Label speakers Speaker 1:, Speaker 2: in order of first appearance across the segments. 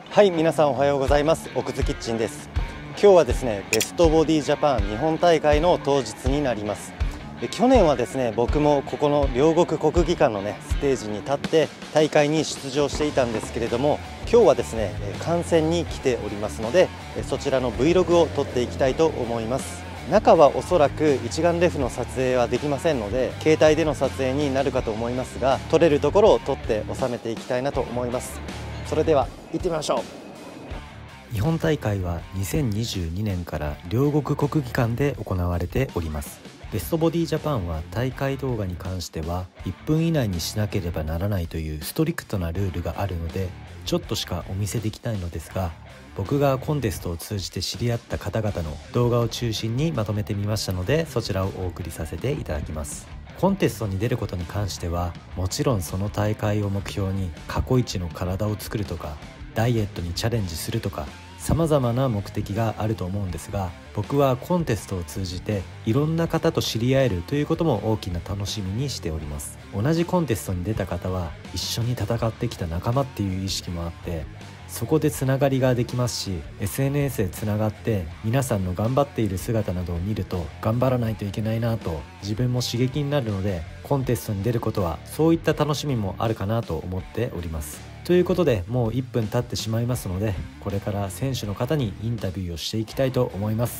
Speaker 1: はい、皆さんおはようございます。奥津キッチンです。今日はですね、ベストボディジャパン日本大会の当日になります。去年はですね、僕もここの両国国技館のねステージに立って大会に出場していたんですけれども、今日はですね観戦に来ておりますので、そちらの Vlog を撮っていきたいと思います。中はおそらく一眼レフの撮影はできませんので、携帯での撮影になるかと思いますが、撮れるところを撮って収めていきたいなと思います。それでは行ってみましょう。日本大会は2022年から両国国技館で行われております。ベストボディジャパンは大会動画に関しては1分以内にしなければならないというストリクトなルールがあるので、ちょっとしかお見せできないのですが、僕がコンテストを通じて知り合った方々の動画を中心にまとめてみましたので、そちらをお送りさせていただきます。コンテストに出ることに関してはもちろんその大会を目標に過去一の体を作るとか、ダイエットにチャレンジするとか、様々な目的があると思うんですが、僕はコンテストを通じていろんな方と知り合えるということも大きな楽しみにしております。同じコンテストに出た方は一緒に戦ってきた仲間っていう意識もあって、そこでつながりができますし、 SNS でつながって皆さんの頑張っている姿などを見ると頑張らないといけないなと自分も刺激になるので、コンテストに出ることはそういった楽しみもあるかなと思っております。ということで、もう1分経ってしまいますので、これから選手の方にインタビューをしていきたいと思います。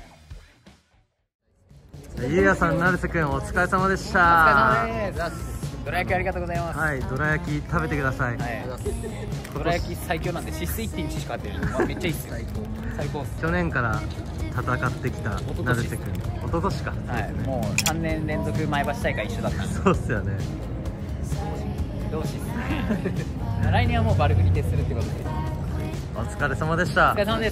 Speaker 1: ゆうやさん、成瀬くんお疲れ様でした。
Speaker 2: お疲れ様です。どら焼きありがとうございます。
Speaker 1: はい、どら焼き食べてください。
Speaker 2: はい、どら焼き最強なんで、脂質 1.1 しか入ってる、めっちゃいいっすよ。最高っす。
Speaker 1: 去年から戦ってきた成瀬くん、一昨年か。
Speaker 2: はい、もう3年連続前橋大会一緒だったんで。
Speaker 1: そうっすよね。
Speaker 2: 同志っすね。来年はもうバルクに徹するってことで。
Speaker 1: お疲れ様でした。
Speaker 2: お疲れ様です。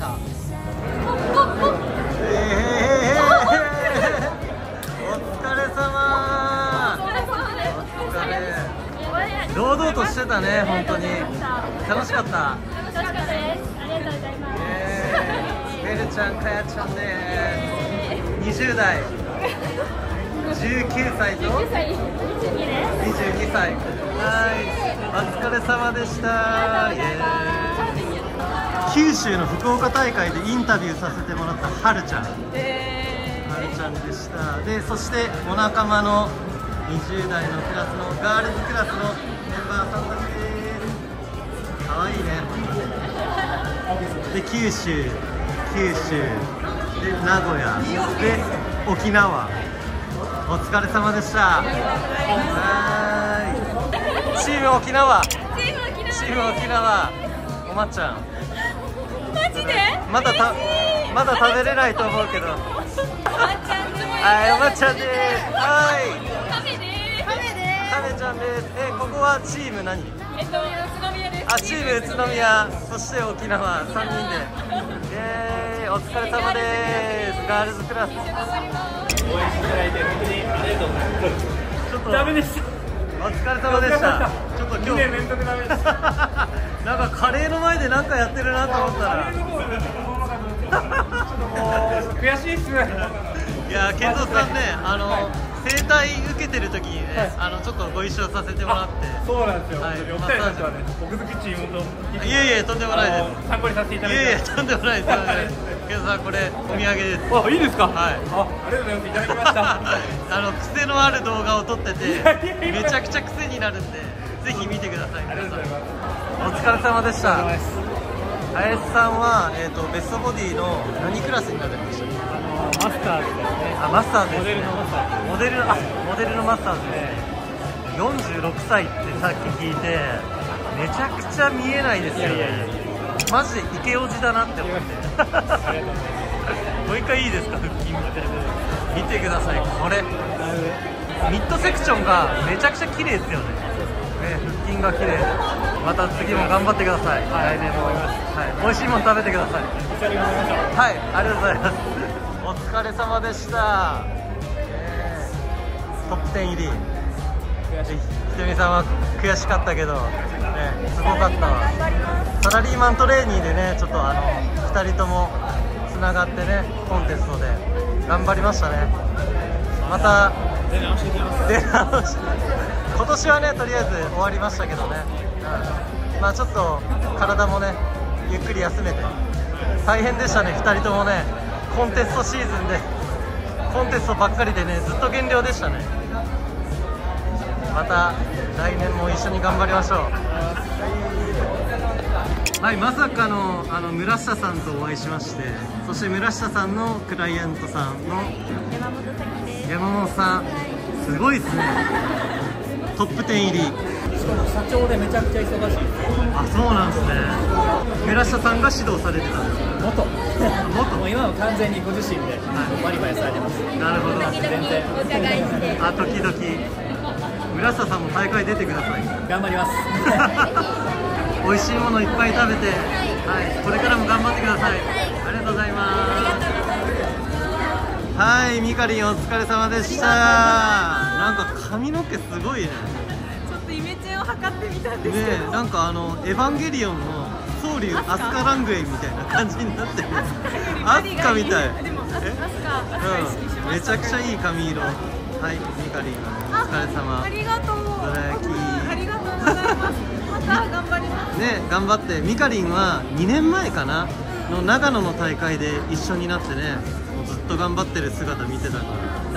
Speaker 1: 堂々としてたね、本当に楽しかった。
Speaker 3: 楽しかったです。ありがとうございます。
Speaker 1: ベルちゃん、かやちゃんで20代、19歳と
Speaker 3: 19歳、22
Speaker 1: 歳。はい、お疲れ様でした。九州の福岡大会でインタビューさせてもらったはるちゃん、はるちゃんでした。で、そしてお仲間の20代のクラスのガールズクラスのメンバーさんたちです。かわいいね。で、九州で名古屋で沖縄、お疲れ様でした。はい、チーム沖縄、おまちゃん、
Speaker 3: マジで
Speaker 1: まだ食べれないと思うけど、はい、おまちゃんです。はい、カメちゃんです。ここはチーム何？
Speaker 3: 宇都宮です。
Speaker 1: あ、チーム宇都宮、そして沖縄、3人で。お疲れ様です。ガールズクラス。応援していただいて本当にありがとうございます。ちょっとダメでした。お疲れ様でした。ちょっと今日連続ダメでした。なんかカレーの前で何かやってるなと思ったら。
Speaker 2: 悔しいっす。
Speaker 1: いや、健三さんね、整体受けてる時にね、ちょっとご一緒させてもらって。
Speaker 4: そうなんですよ。
Speaker 1: はい、
Speaker 4: お二人たちはね、奥津キッチン本当。
Speaker 1: いえいえ、とんでもないです。
Speaker 4: 参考にさせていただいて。
Speaker 1: いえいえ、とんでもないです。健三さん、これお土産です。
Speaker 4: あ、いいですか。
Speaker 1: はい。
Speaker 4: ありがとうございます。いただきました。
Speaker 1: 癖のある動画を撮ってて、めちゃくちゃ癖になるんで、ぜひ見てください。
Speaker 4: ありがとうございます。
Speaker 1: お疲れ様でした。林さんはベストボディの何クラスになるんでしたっけ？
Speaker 4: マスターズですね。
Speaker 1: あ、マスターズ。
Speaker 4: モデルのマスターズ。
Speaker 1: モデルのマスターズで46歳ってさっき聞いて、めちゃくちゃ見えないですよね。マジでイケオジだなって思って。もう一回いいですか、腹筋見てください。これミッドセクションがめちゃくちゃ綺麗ですよね。腹筋が綺麗。また次も頑張ってください。来年も。はい、美味しいもの食べてください。はい、ありがとうございます。お疲れ様でした。トップ10入り。ひとみさんは悔しかったけど、すごかったわ。サラリーマントレーニーでね、ちょっと2人ともつながってね、コンテストで頑張りましたね。また出直してきます。今年はね、とりあえず終わりましたけどね、まあちょっと体もねゆっくり休めて。大変でしたね、2人ともね。コンテストシーズンでコンテストばっかりでね、ずっと減量でしたね。また来年も一緒に頑張りましょう。はい、まさかの村下さんとお会いしまして、そして村下さんのクライアントさんの
Speaker 3: 山本咲です。
Speaker 1: 山本さん、すごいですね。トップ10入り。
Speaker 2: しかも社長でめちゃくちゃ忙しい。
Speaker 1: あ、そうなんですね。村下さんが指導されてたんですか。
Speaker 2: 元もう今は完全にご自身でバリバリされてます。
Speaker 1: なるほど。
Speaker 3: 時々お伺いして。
Speaker 1: あ、時々。村下さんも大会出てください。
Speaker 2: 頑張ります。
Speaker 1: 美味しいものいっぱい食べて、はい、これからも頑張ってください。ありがとうございます。はい、みかりんお疲れ様でした。なんか髪の毛すごいね。
Speaker 3: ちょっとイメチェンを測ってみたんですけど。
Speaker 1: ね、なんかエヴァンゲリオンの宗龍アスカラングエイみたいな感じになってる。アスカみたい。
Speaker 3: でもアスカ意識しました。
Speaker 1: めちゃくちゃいい髪色。はい、みかりんお疲れ様。
Speaker 3: ありがとう。
Speaker 1: どら焼き。
Speaker 3: ありがとうございます。また頑張ります。
Speaker 1: ね、頑張って。みかりんは2年前かなの長野の大会で一緒になってね、もうずっと頑張ってる姿見てたから。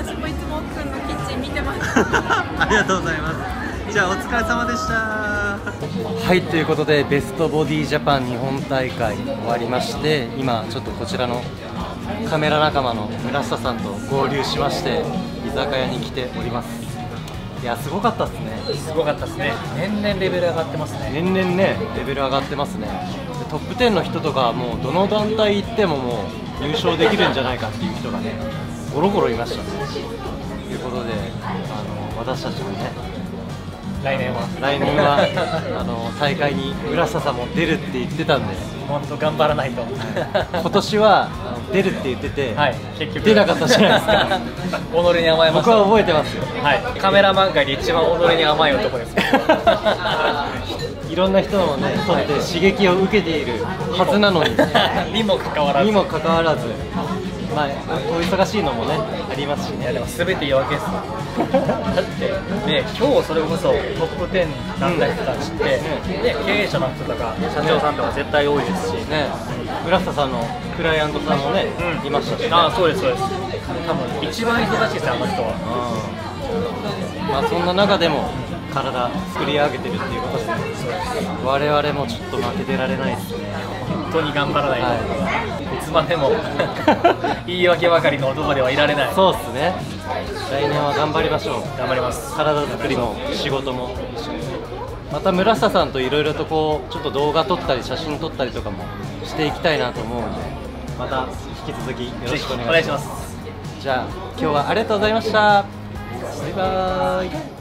Speaker 3: 私もいつも奥くんのキッチン見てます。
Speaker 1: ありがとうございます。じゃあお疲れ様でした。はい、ということでベストボディジャパン日本大会終わりまして、今ちょっとこちらのカメラ仲間の村下さんと合流しまして居酒屋に来ております。いや、すごかったですね。
Speaker 2: すごかったですね。年々レベル上がってますね。
Speaker 1: 年々ね、レベル上がってますね。でトップ10の人とかはもうどの団体行ってももう優勝できるんじゃないかっていう人がね、ゴロゴロいましたね。ということで私たちもね、
Speaker 2: 来年は
Speaker 1: 大会に村下さんも出るって言ってたんで、
Speaker 2: 本当頑張らないと。
Speaker 1: 今年は出るって言ってて、
Speaker 2: はい、結局
Speaker 1: 出なかったじゃないですか。
Speaker 2: 己に甘えました。
Speaker 1: 僕は覚えてますよ。
Speaker 2: はい、カメラマン界で一番己に甘い男です。
Speaker 1: いろんな人のね、とって刺激を受けているはずなのに
Speaker 2: にもかかわらず、
Speaker 1: まあ、お忙しいのもね、ありますしね。
Speaker 2: いやでも全て言い訳ですよ。だってね、今日それこそトップ10なんだ人たちって、ね、経営者の人とか社長さんとか絶対多いですし、
Speaker 1: ね、村下さんのクライアントさんもね、いましたし、ね、
Speaker 2: ああ、そうですそうです。多分一番忙しいですよ、あの人は。
Speaker 1: まあそんな中でも体作り上げてるっていうことですね。我々もちょっと負けてられないですね。
Speaker 2: 本当に頑張らないと、
Speaker 1: はい、
Speaker 2: いつまでも言い訳ばかりの男ではいられない。
Speaker 1: そうですね。来年は頑張りましょう。
Speaker 2: 頑張ります。
Speaker 1: 体作りも仕事も一緒に。また村下さんといろいろとこうちょっと動画撮ったり写真撮ったりとかもしていきたいなと思うので、また引き続きよろしくお願いします。じゃあ今日はありがとうございました。バイバーイ。